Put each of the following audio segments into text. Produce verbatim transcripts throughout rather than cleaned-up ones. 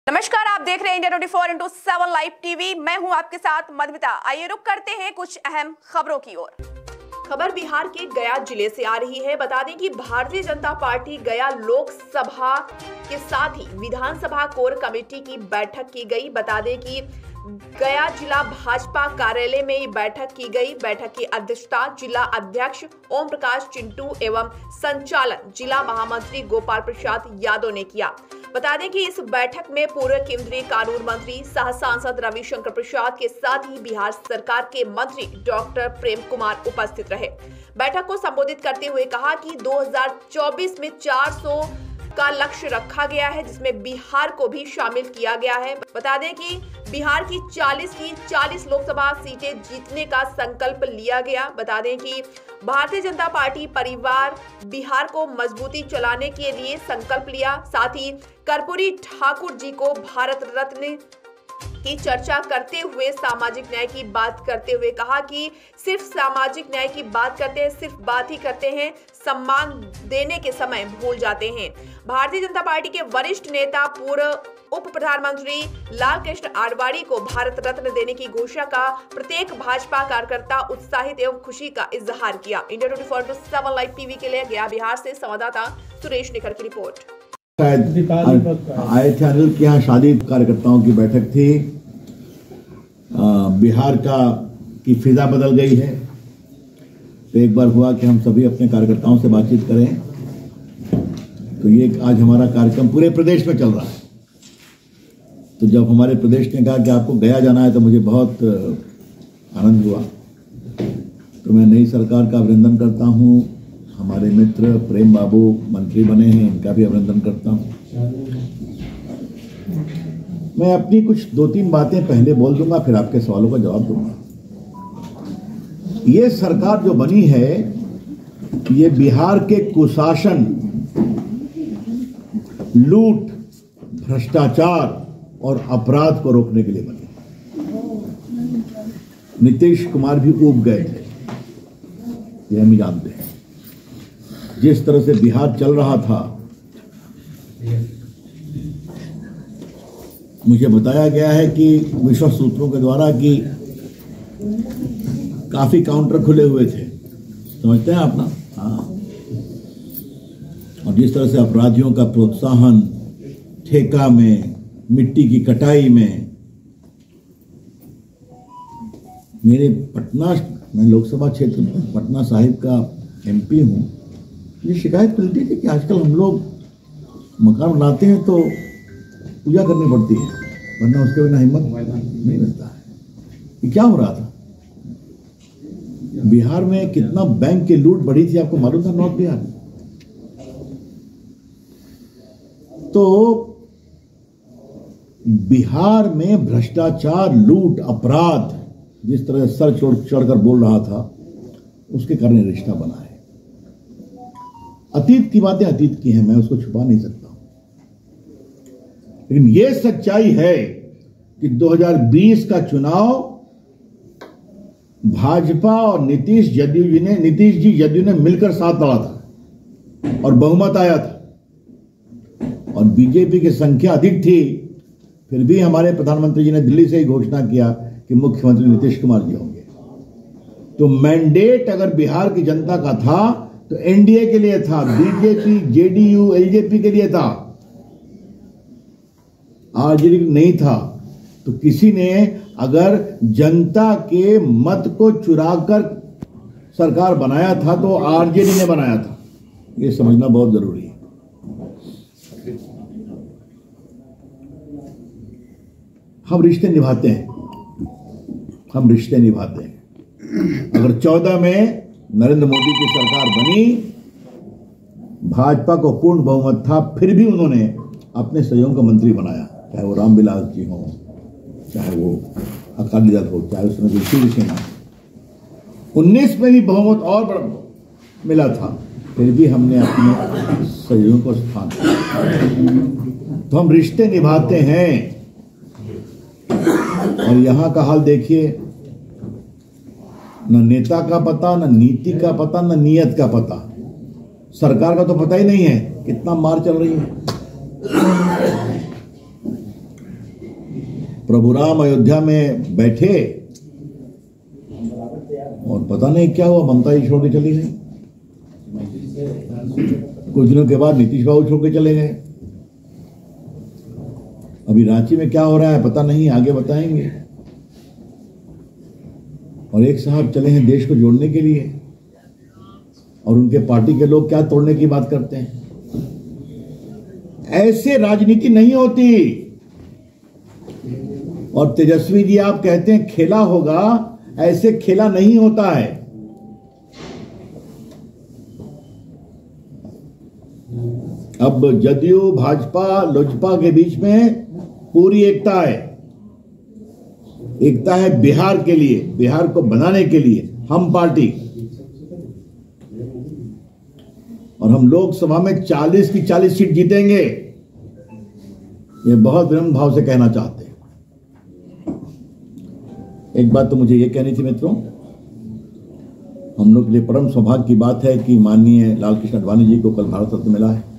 नमस्कार, आप देख रहे हैं India twenty four into seven live TV. मैं हूं आपके साथ मधुमिता। आइए रुक करते हैं कुछ अहम खबरों की ओर। खबर बिहार के गया जिले से आ रही है। बता दें कि भारतीय जनता पार्टी गया लोकसभा के साथ ही विधानसभा कोर कमेटी की बैठक की गई। बता दें कि गया जिला भाजपा कार्यालय में ये बैठक की गई। बैठक की अध्यक्षता जिला अध्यक्ष ओम प्रकाश चिंटू एवं संचालन जिला महामंत्री गोपाल प्रसाद यादव ने किया। बता दें कि इस बैठक में पूर्व केंद्रीय कानून मंत्री सह सांसद रविशंकर प्रसाद के साथ ही बिहार सरकार के मंत्री डॉक्टर प्रेम कुमार उपस्थित रहे। बैठक को संबोधित करते हुए कहा कि दो हज़ार चौबीस में चार सौ का लक्ष्य रखा गया है, जिसमें बिहार को भी शामिल किया गया है। बता दें कि बिहार की चालीस की चालीस लोकसभा सीटें जीतने का संकल्प लिया गया। बता दें कि भारतीय जनता पार्टी परिवार बिहार को मजबूती चलाने के लिए संकल्प लिया। साथ ही कर्पूरी ठाकुर जी को भारत रत्न की चर्चा करते हुए सामाजिक न्याय की बात करते हुए कहा कि सिर्फ सामाजिक न्याय की बात करते हैं, सिर्फ बात ही करते हैं, सम्मान देने के समय भूल जाते हैं। भारतीय जनता पार्टी के वरिष्ठ नेता पूर्व उप प्रधानमंत्री लाल कृष्ण आडवाणी को भारत रत्न देने की घोषणा का प्रत्येक भाजपा कार्यकर्ता उत्साहित एवं खुशी का इजहार किया। India twenty four into seven live TV के लिए गया बिहार से संवाददाता सुरेश निखर की रिपोर्ट। आए थे अनिल के यहाँ शादी कार्यकर्ताओं की बैठक थी। आ, बिहार का की फिजा बदल गई है, तो एक बार हुआ कि हम सभी अपने कार्यकर्ताओं से बातचीत करें। तो ये आज हमारा कार्यक्रम पूरे प्रदेश में चल रहा है। तो जब हमारे प्रदेश ने कहा कि आपको गया जाना है, तो मुझे बहुत आनंद हुआ। तो मैं नई सरकार का अभिनंदन करता हूँ। हमारे मित्र प्रेम बाबू मंत्री बने हैं, इनका भी अभिनंदन करता हूँ। मैं अपनी कुछ दो तीन बातें पहले बोल दूंगा, फिर आपके सवालों का जवाब दूंगा। ये सरकार जो बनी है, ये बिहार के कुशासन, लूट, भ्रष्टाचार और अपराध को रोकने के लिए बनी। नीतीश कुमार भी ऊब गए थे, ये हम जानते हैं। जिस तरह से बिहार चल रहा था, मुझे बताया गया है कि विश्वस्त सूत्रों के द्वारा कि काफी काउंटर खुले हुए थे, समझते हैं आप ना? हाँ। और जिस तरह से अपराधियों का प्रोत्साहन ठेका में, मिट्टी की कटाई में, मेरे पटना, मैं लोकसभा क्षेत्र में पटना साहिब का एमपी हूं। ये शिकायत मिलती थी कि आजकल हम लोग मकान बनाते हैं तो पूजा करनी पड़ती है, वरना उसके बिना हिम्मत नहीं मिलता है। ये क्या हो रहा था? बिहार में कितना बैंक की लूट बढ़ी थी, आपको मालूम था? नॉर्थ बिहार में तो बिहार में भ्रष्टाचार, लूट, अपराध जिस तरह से सर चढ़ चढ़कर बोल रहा था, उसके कारण रिश्ता बना है। अतीत की बातें अतीत की हैं, मैं उसको छुपा नहीं सकता हूं। लेकिन यह सच्चाई है कि दो हज़ार बीस का चुनाव भाजपा और नीतीश जदयू जी ने नीतीश जी जदयू ने मिलकर साथ लड़ा था और बहुमत आया था, और बीजेपी की संख्या अधिक थी। फिर भी हमारे प्रधानमंत्री जी ने दिल्ली से ही घोषणा किया कि मुख्यमंत्री नीतीश कुमार जी होंगे। तो मैंडेट अगर बिहार की जनता का था तो एनडीए के लिए था, बीजेपी, जेडीयू, एलजेपी के लिए था, आरजेडी नहीं था। तो किसी ने अगर जनता के मत को चुराकर सरकार बनाया था तो आरजेडी ने बनाया था, ये समझना बहुत जरूरी है। हम रिश्ते निभाते हैं, हम रिश्ते निभाते हैं। अगर चौदह में नरेंद्र मोदी की सरकार बनी, भाजपा को पूर्ण बहुमत था, फिर भी उन्होंने अपने सहयोग का मंत्री बनाया, चाहे वो रामविलास जी हो, चाहे वो अकाली दल हो, चाहे उसमें शिवसेना। उन्नीस में भी बहुमत और बड़ा मिला था, फिर भी हमने अपने सहयोग को स्थान दिया। तो हम रिश्ते निभाते हैं। और यहां का हाल देखिए, न नेता का पता, न नीति का पता, न नियत का पता। सरकार का तो पता ही नहीं है कितना मार चल रही है। प्रभु राम अयोध्या में बैठे और पता नहीं क्या हुआ, ममता जी छोड़ के चली गई। कुछ दिनों के बाद नीतीश बाबू छोड़ के चले गए। अभी रांची में क्या हो रहा है पता नहीं, आगे बताएंगे। और एक साहब चले हैं देश को जोड़ने के लिए, और उनके पार्टी के लोग क्या तोड़ने की बात करते हैं। ऐसे राजनीति नहीं होती। और तेजस्वी जी आप कहते हैं खेला होगा, ऐसे खेला नहीं होता है। अब जदयू भाजपा लोजपा के बीच में पूरी एकता है। एकता है बिहार के लिए, बिहार को बनाने के लिए हम पार्टी। और हम लोकसभा में चालीस की चालीस सीट जीतेंगे, ये बहुत विनम्र भाव से कहना चाहते हैं। एक बात तो मुझे ये कहनी थी मित्रों, हम लोग के लिए परम सौभाग्य की बात है कि माननीय लाल कृष्ण आडवाणी जी को कल भारत रत्न मिला है।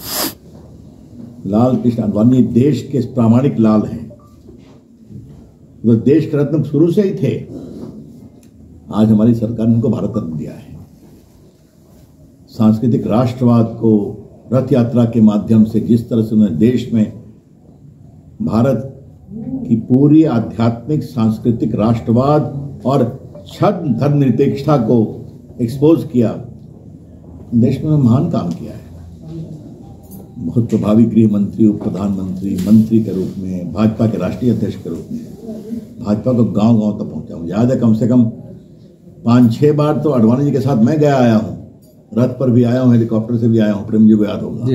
लाल कृष्ण आडवाणी देश के प्रामाणिक लाल हैं, वो देश के रत्न शुरू से ही थे। आज हमारी सरकार ने उनको भारत रत्न दिया है। सांस्कृतिक राष्ट्रवाद को रथ यात्रा के माध्यम से जिस तरह से उन्होंने देश में भारत की पूरी आध्यात्मिक सांस्कृतिक राष्ट्रवाद और छद्म धर्मनिरपेक्षता को एक्सपोज किया, देश में महान काम किया है। बहुत प्रभावी गृह मंत्री, उप प्रधानमंत्री, मंत्री के रूप में, भाजपा के राष्ट्रीय अध्यक्ष के रूप में भाजपा को गांव गांव तक पहुंचा हूं। याद है कम से कम पांच छह बार तो आडवाणी जी के साथ मैं गया आया हूं, रथ पर भी आया हूं, हेलीकॉप्टर से भी आया हूं, प्रेम जी को याद होगा।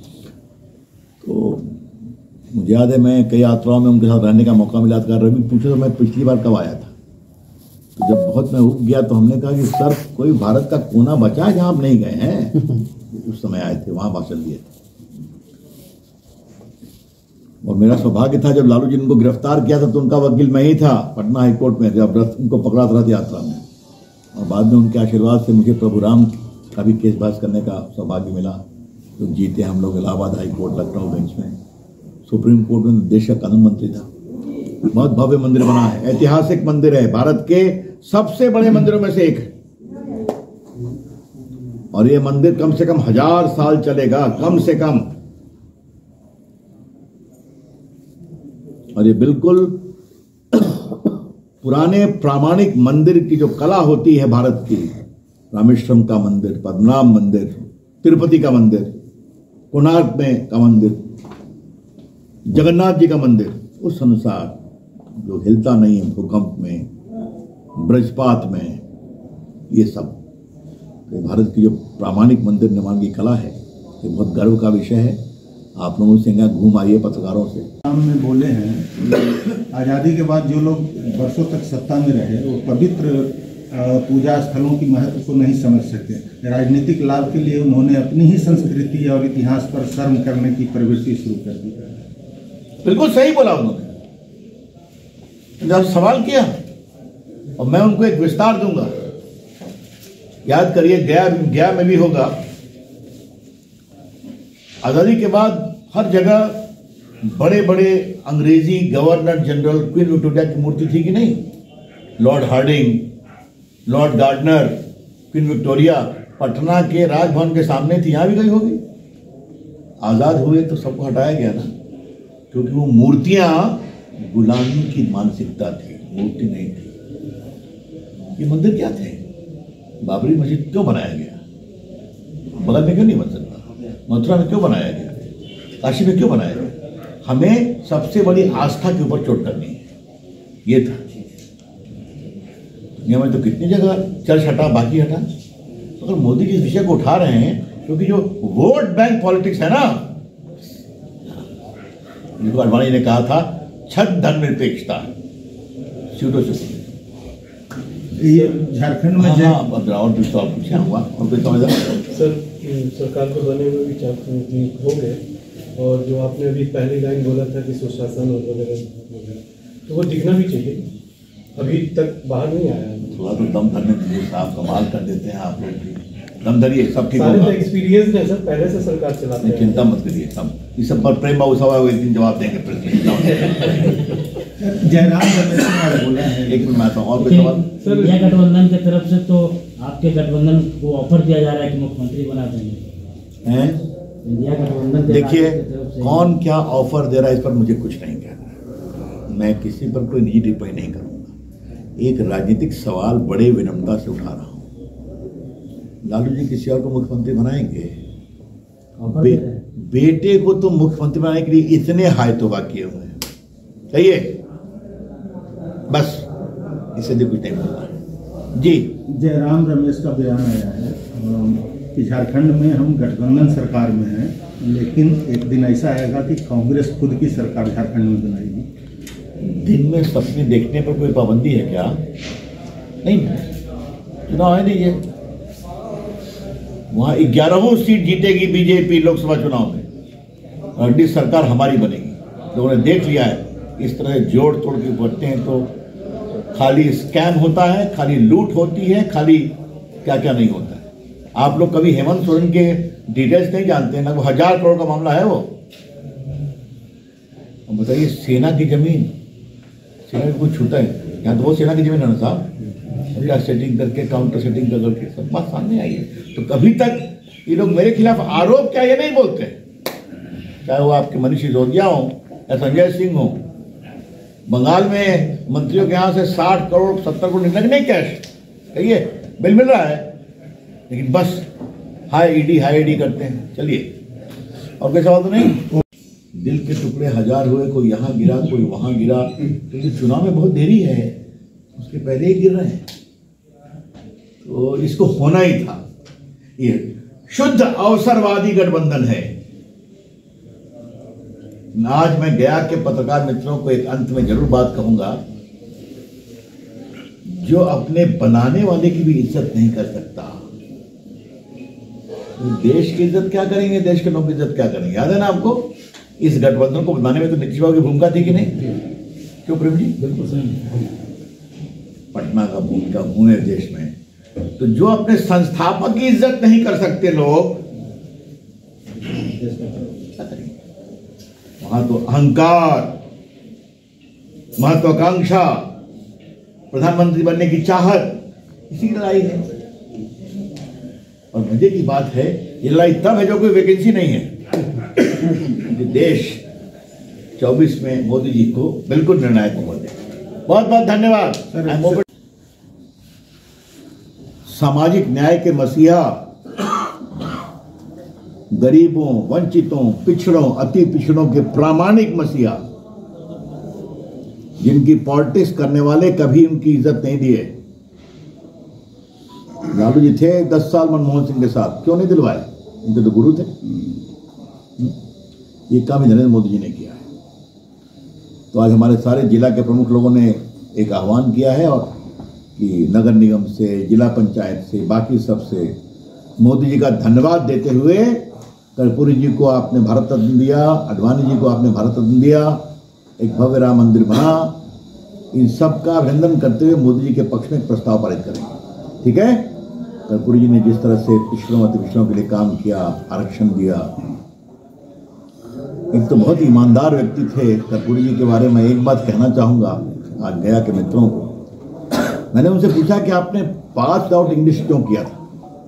तो मुझे याद है मैं कई यात्राओं में उनके साथ रहने का मौका मिला था। रवि पूछे तो मैं पिछली बार कब आया था, तो जब बहुत मैं उब गया तो हमने कहा कि सर कोई भारत का कोना बचा है जहां आप नहीं गए हैं। उस समय आए थे, वहां भाषण दिए थे। और मेरा सौभाग्य था जब लालू जी ने उनको गिरफ्तार किया था तो उनका वकील मैं ही था पटना हाईकोर्ट में, जब रथ उनको पकड़ा था रथ यात्रा में। और बाद में उनके आशीर्वाद से मुझे प्रभु राम का भी केस बहस करने का सौभाग्य मिला। तो जीते हम लोग इलाहाबाद हाईकोर्ट, लखनऊ बेंच में। सुप्रीम कोर्ट में देश का कानून मंत्री था। बहुत भव्य मंदिर बना है, ऐतिहासिक मंदिर है, भारत के सबसे बड़े मंदिरों में से एक है। और ये मंदिर कम से कम हजार साल चलेगा, कम से कम। और ये बिल्कुल पुराने प्रामाणिक मंदिर की जो कला होती है भारत की, रामेश्वरम का मंदिर, पद्मनाभ मंदिर, तिरुपति का मंदिर, कोणार्क में का मंदिर, जगन्नाथ जी का मंदिर, उस अनुसार जो हिलता नहीं है भूकंप में, ब्रजपात में, ये सब तो भारत की जो प्रामाणिक मंदिर निर्माण की कला है, ये बहुत गर्व का विषय है। आप लोगों से यहाँ घूम आइए पत्रकारों से। हम में बोले हैं आज़ादी के बाद जो लोग वर्षों तक सत्ता में रहे वो पवित्र पूजा स्थलों की महत्व को नहीं समझ सके। राजनीतिक लाभ के लिए उन्होंने अपनी ही संस्कृति और इतिहास पर शर्म करने की प्रवृत्ति शुरू कर दी। बिल्कुल सही बोला उन्होंने, जब सवाल किया और मैं उनको एक विस्तार दूंगा। याद करिए गया गया में भी होगा, आजादी के बाद हर जगह बड़े बड़े अंग्रेजी गवर्नर जनरल, क्वीन विक्टोरिया की मूर्ति थी कि नहीं? Lord Hardinge, lord Gardner, queen Victoria Patna के राजभवन के सामने थी, यहां भी गई होगी। आजाद हुए तो सबको हटाया गया ना, क्योंकि वो मूर्तियां गुलामी की मानसिकता थी, मूर्ति नहीं थी। ये मंदिर क्या थे? बाबरी मस्जिद क्यों बनाया गया? बगल में क्यों नहीं बन सकता? मथुरा में क्यों बनाया गया? काशी में क्यों बनाया गया? हमें सबसे बड़ी आस्था के ऊपर चोट करनी है, ये था। दुनिया में तो कितनी जगह चर्च हटा, बाकी हटा। अगर मोदी जी इस विषय को उठा रहे हैं, क्योंकि जो वोट बैंक पॉलिटिक्स है ना, जिसको आडवाणी ने कहा था छद्म धर्मनिरपेक्षता, सीटों से ये झारखंड में हाँ, और भी सवाल पूछा हुआ और कोई समझ सर सरकार को बने हुए भी चार दिन हो गए, और जो आपने अभी पहली लाइन बोला था कि सुशासन और वगैरह, तो वो दिखना भी चाहिए। अभी तक बाहर नहीं आया। थोड़ा तो दम धरने दीजिए साहब, कमाल कर देते हैं आप लोग भी। दम धरिए, सब ठीक होगा। एक्सपीरियंस है सर, पहले से सरकार चलाते हैं। चिंता मत करिए, सब इस सब पर प्रेम बाबू साहब एक दिन जवाब देंगे। जयराम रमेश ने आज बोला है। एक मिनट में आता हूँ और कोई सवाल। सर इंडिया गठबंधन की तरफ से तो आपके गठबंधन को ऑफर दिया जा रहा है कि मुख्यमंत्री बना देंगे हैं? इंडिया गठबंधन के देखिए राजद की तरफ से। कौन क्या ऑफर दे रहा है इस पर मुझे कुछ नहीं कहना। मैं किसी पर कोई निजी टिप्पणी नहीं करूंगा। एक राजनीतिक सवाल बड़े विनम्रता से उठा रहा हूं। लालू जी किसी और को मुख्यमंत्री बनाएंगे? ऑफर बे, दे रहे हैं। बेटे को तो मुख्यमंत्री बनाने के लिए इतने हाय तौबा किए हुए हैं, कहिए बस, इससे भी कुछ नहीं बोलना जी। जयराम रमेश का बयान आया है कि झारखंड में हम गठबंधन सरकार में हैं, लेकिन एक दिन ऐसा आएगा कि कांग्रेस खुद की सरकार झारखंड में बनाएगी। दिन में सपने देखने पर कोई पाबंदी है क्या? नहीं, चुनाव है नहीं है। वहां ग्यारहों सीट जीतेगी बीजेपी लोकसभा चुनाव में, और अगली सरकार हमारी बनेगी। लोगों ने देख लिया है इस तरह से जोड़ तोड़ के बढ़ते हैं तो खाली स्कैम होता है, खाली लूट होती है, खाली क्या क्या नहीं होता है। आप लोग कभी हेमंत सोरेन के डिटेल्स नहीं जानते हैं ना, वो हजार करोड़ का मामला है वो। बताइए, सेना की जमीन, सेना को कुछ छूटा है यहाँ तो वो सेना की जमीन है ना साहब। क्या सेटिंग करके काउंटर सेटिंग कर करके सब बात सामने आई है। तो कभी तक ये लोग मेरे खिलाफ आरोप क्या ये नहीं बोलते, चाहे वो आपके मनीष सिसोदिया हो या संजय सिंह हो। बंगाल में मंत्रियों के यहाँ से साठ करोड़ सत्तर करोड़ निकलने कैश, कहिए बिल मिल रहा है, लेकिन बस हाई ईडी हाई ईडी करते हैं। चलिए और कोई सवाल तो नहीं। दिल के टुकड़े हजार हुए, कोई यहाँ गिरा कोई वहां गिरा, क्योंकि तो चुनाव में बहुत देरी है, उसके पहले ही गिर रहे हैं। तो इसको होना ही था। ये शुद्ध अवसरवादी गठबंधन है। आज मैं गया के पत्रकार मित्रों को एक अंत में जरूर बात कहूंगा, जो अपने बनाने वाले की भी इज्जत नहीं कर सकता, तो देश की इज्जत क्या करेंगे, देश के लोगों की इज्जत क्या करेंगे। याद है ना आपको, इस गठबंधन को बनाने में तो नीतीश बाबू की भूमिका थी कि नहीं? क्यों प्रेम जी? बिल्कुल सही। पटना का भूमिका पूरे देश में, तो जो अपने संस्थापक की इज्जत नहीं कर सकते लोग, वहां तो अहंकार, महत्वाकांक्षा, प्रधानमंत्री बनने की चाहत, इसी की लड़ाई है। और मजे की बात है, ये लड़ाई तब है जो कोई वैकेंसी नहीं है। देश चौबीस में मोदी जी को बिल्कुल निर्णायक उम्र दे। बहुत बहुत धन्यवाद। सामाजिक न्याय के मसीहा, गरीबों, वंचितों, पिछड़ों, अति पिछड़ों के प्रामाणिक मसीहा, जिनकी पॉलिटिक्स करने वाले कभी उनकी इज्जत नहीं दिए। लालू जी थे दस साल मनमोहन सिंह के साथ, क्यों नहीं दिलवाए? उनके तो गुरु थे। ये काम नरेंद्र मोदी जी ने किया है। तो आज हमारे सारे जिला के प्रमुख लोगों ने एक आह्वान किया है, और कि नगर निगम से, जिला पंचायत से, बाकी सब से मोदी जी का धन्यवाद देते हुए, कर्पूरी जी को आपने भारत रत्न दिया, अडवाणी जी को आपने भारत रत्न दिया, एक भव्य राम मंदिर बना, इन सब का अभिनंदन करते हुए मोदी जी के पक्ष में एक प्रस्ताव पारित करेंगे। ठीक है? कर्पूरी जी ने जिस तरह से पिछड़ों अति पिछड़ों के लिए काम किया, आरक्षण दिया, एक तो बहुत ईमानदार व्यक्ति थे। कर्पूरी जी के बारे में एक बात कहना चाहूंगा आज गया के मित्रों को। मैंने उनसे पूछा कि आपने पास आउट इंग्लिश क्यों किया था?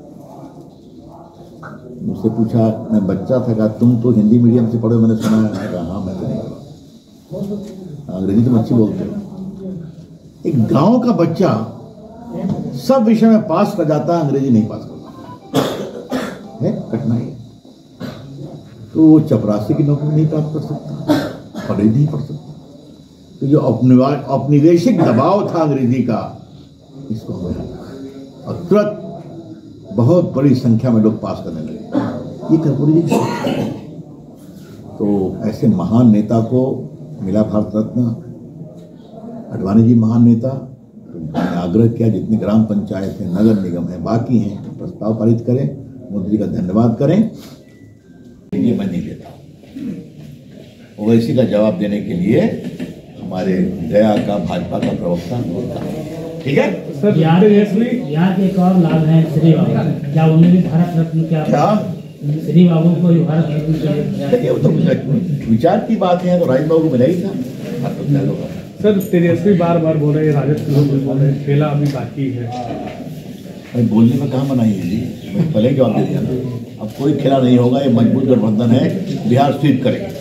मुझसे पूछा, मैं बच्चा था, कहा तुम तो हिंदी मीडियम से पढ़े, मैंने सुना है। कहा हाँ मैं तो नहीं, अंग्रेजी तुम अच्छी बोलते हो। एक गांव का बच्चा सब विषय में पास कर जाता है, अंग्रेजी नहीं पास करता है, कठिनाई। तो वो चपरासी की नौकरी नहीं प्राप्त कर सकता, पढ़ाई नहीं पढ़ सकता। तो जो औपनिवेशिक दबाव था अंग्रेजी का, इसको हमें, और तुरंत बहुत बड़ी संख्या में लोग पास करने लगे। ये कर्पूरी जी की सोच है। तो ऐसे महान नेता को मिला भारत रत्न, अडवाणी जी महान नेता। तो मैंने आग्रह किया जितने ग्राम पंचायत हैं, नगर निगम है, बाकी हैं, प्रस्ताव पारित करें, मोदी जी का धन्यवाद करें। ये मैं नहीं देता। ओवैसी का जवाब देने के लिए हमारे गया का भाजपा का प्रवक्ता होता है। ठीक है सर, बिहार बिहार के एक और लाभ है श्री बाबू, क्या उन्हें भी भारत रत्न क्या क्या श्री बाबू को भी भारत रत्न तो विचार की बात है, तो राज बाबू को मिला ही था। सर तेजस्वी बार बार बोल रहे हैं, राजद के लोग भी बोल रहे हैं, खेला अभी बाकी है। अरे बोलने में कहाँ मनाही है जी, मैं पहले जवाब दे दिया ना। अब कोई खेला नहीं होगा, ये मजबूत गठबंधन है, बिहार स्वीप करेंगे।